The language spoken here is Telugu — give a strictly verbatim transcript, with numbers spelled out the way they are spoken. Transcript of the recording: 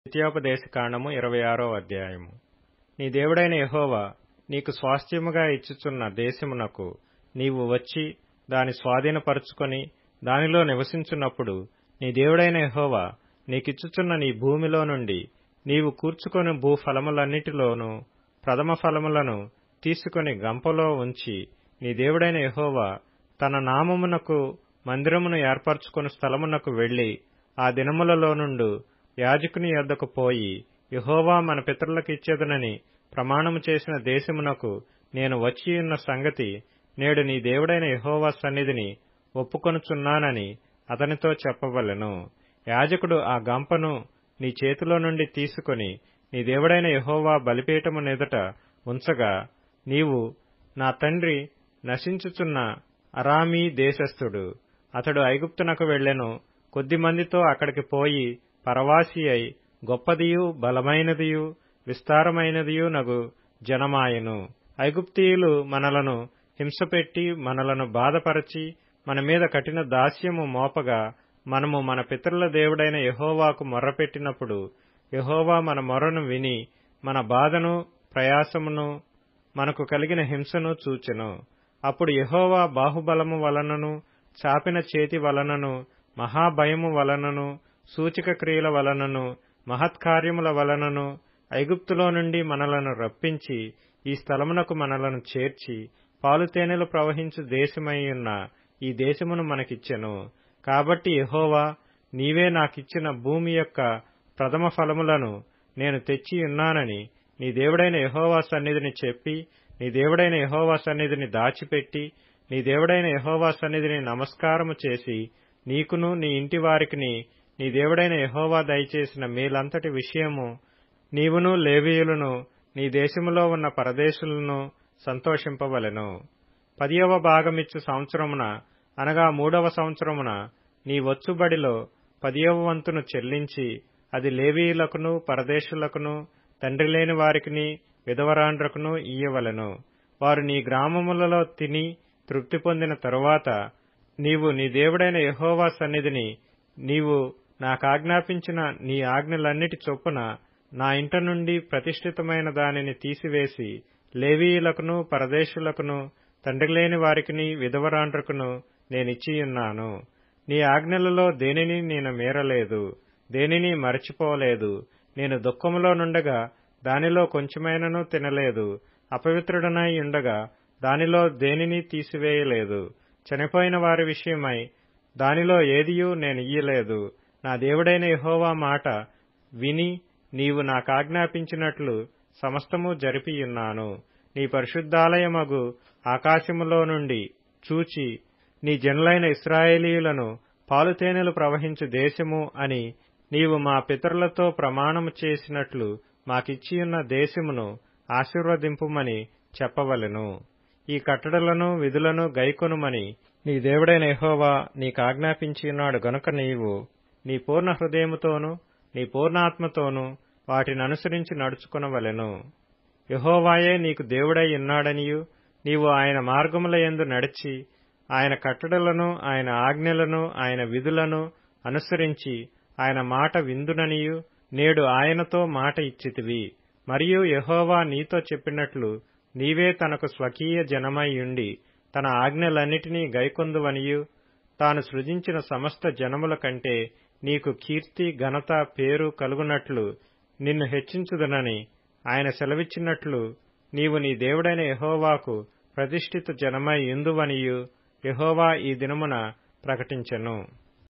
ద్వితీయోపదేశకాండము ఇరవై ఆరో అధ్యాయము. నీ దేవుడైన యెహోవా నీకు స్వాస్థ్యముగా ఇచ్చుచున్న దేశమునకు నీవు వచ్చి దాని స్వాధీనపరచుకొని దానిలో నివసించున్నప్పుడు నీ దేవుడైన యెహోవా నీకిచ్చుచున్న నీ భూమిలో నుండి నీవు కూర్చుకొని భూఫలములన్నిటిలోనూ ప్రథమ ఫలములను తీసుకొని గంపలో ఉంచి నీ దేవుడైన యెహోవా తన నామమునకు మందిరమును ఏర్పరచుకొని స్థలమునకు వెళ్లి ఆ దినములలో నుండు యాజకుని యొద్దకు పోయి యెహోవా మన పితరులకు ఇచ్చేదనని ప్రమాణము చేసిన దేశమునకు నేను వచ్చియున్న సంగతి నేడు నీ దేవుడైన యెహోవా సన్నిధిని ఒప్పుకొనుచున్నానని అతనితో చెప్పవలెను. యాజకుడు ఆ గంపను నీ చేతిలో నుండి తీసుకొని నీ దేవుడైన యెహోవా బలిపీఠము నెదుట ఉంచగా, నీవు నా తండ్రి నశించుచున్న అరామీ దేశస్థుడు, అతడు ఐగుప్తునకు వెళ్ళెను, కొద్దిమందితో అక్కడికి పోయి పరవాసి అయి గొప్పదియు బలమైనదియు విస్తారమైనదియు నగు జనమాయెను. ఐగుప్తీయులు మనలను హింసపెట్టి మనలను బాధపరచి మన మీద కఠిన దాస్యము మోపగా మనము మన పితరుల దేవుడైన యెహోవాకు మొర్రపెట్టినప్పుడు యెహోవా మన మొర్రను విని మన బాధను ప్రయాసమును మనకు కలిగిన హింసను చూచెను. అప్పుడు యెహోవా బాహుబలము వలనను చాపిన చేతి వలనను మహాభయము వలనను సూచక క్రియల వలనను మహత్కార్యముల వలనను ఐగుప్తులో నుండి మనలను రప్పించి ఈ స్థలమునకు మనలను చేర్చి పాలుతేనెలు ప్రవహించు దేశమైయున్న ఈ దేశమును మనకిచ్చెను. కాబట్టి యెహోవా నీవే నాకిచ్చిన భూమి యొక్క ప్రథమ ఫలములను నేను తెచ్చియున్నానని నీ దేవుడైన యెహోవా సన్నిధిని చెప్పి నీ దేవుడైన యెహోవా సన్నిధిని దాచిపెట్టి నీ దేవుడైన యెహోవా సన్నిధిని నమస్కారము చేసి నీకును నీ ఇంటి వారికిని నీ దేవుడైన యెహోవా దయచేసిన మేలంతటి విషయము నీవును లేవీయులను నీ దేశములో ఉన్న పరదేశులను సంతోషింపవలెను. పదియవ భాగమిచ్చు సంవత్సరమున అనగా మూడవ సంవత్సరమున నీ వచ్చుబడిలో పదియవ వంతును చెల్లించి అది లేవీయులకును పరదేశులకును తండ్రి లేని వారికిని విధవరాండ్రకును ఇయ్యవలెను. వారు నీ గ్రామములలో తిని తృప్తి పొందిన తరువాత నీవు నీ దేవుడైన యెహోవా సన్నిధిని నీవు నాకాజ్ఞాపించిన నీ ఆజ్ఞలన్నిటి చొప్పున నా ఇంట నుండి ప్రతిష్ఠితమైన దానిని తీసివేసి లేవీయులకును పరదేశులకును తండ్రి లేని వారికిని విధవరాండ్రకును నేనిచ్చియున్నాను. నీ ఆజ్ఞలలో దేనిని నేను మీరలేదు, దేనిని మరచిపోలేదు. నేను దుఃఖములో నుండగా దానిలో కొంచెమైనను తినలేదు, అపవిత్రుడనై ఉండగా దానిలో దేనిని తీసివేయలేదు. చనిపోయిన వారి విషయమై దానిలో ఏదియూ నేనియ్యలేదు. నా దేవుడైన యెహోవా మాట విని నీవు నాకాజ్ఞాపించినట్లు సమస్తము జరిపియున్నాను. నీ పరిశుద్ధాలయమగు ఆకాశములో నుండి చూచి నీ జనులైన ఇశ్రాయేలీయులను పాలుతేనెలు ప్రవహించు దేశము అని నీవు మా పితరులతో ప్రమాణము చేసినట్లు మాకిచ్చియున్న దేశమును ఆశీర్వదింపుమని చెప్పవలెను. ఈ కట్టడలను విధులను గైకొనుమని నీ దేవుడైన యెహోవా నీకాజ్ఞాపించియున్నాడు గనుక నీవు నీ పూర్ణ హృదయముతోనూ నీ పూర్ణాత్మతోనూ వాటిననుసరించి నడుచుకొనవలెను. యెహోవాయే నీకు దేవుడై ఉన్నాడనియు నీవు ఆయన మార్గముల యందు నడిచి ఆయన కట్టడలను ఆయన ఆజ్ఞలను ఆయన విధులను అనుసరించి ఆయన మాట విందుననియు నేడు ఆయనతో మాట ఇచ్చితివి. మరియు యెహోవా నీతో చెప్పినట్లు నీవే తనకు స్వకీయ జనమై ఉండి తన ఆజ్ఞలన్నిటినీ గైకొందువనియు తాను సృజించిన సమస్త జనముల కంటే నీకు కీర్తి ఘనత పేరు కలుగునట్లు నిన్ను హెచ్చించుదునని ఆయన సెలవిచ్చినట్లు నీవు నీ దేవుడైన యెహోవాకు ప్రతిష్ఠిత జనమై యుందువనియు యెహోవా ఈ దినమున ప్రకటించెను.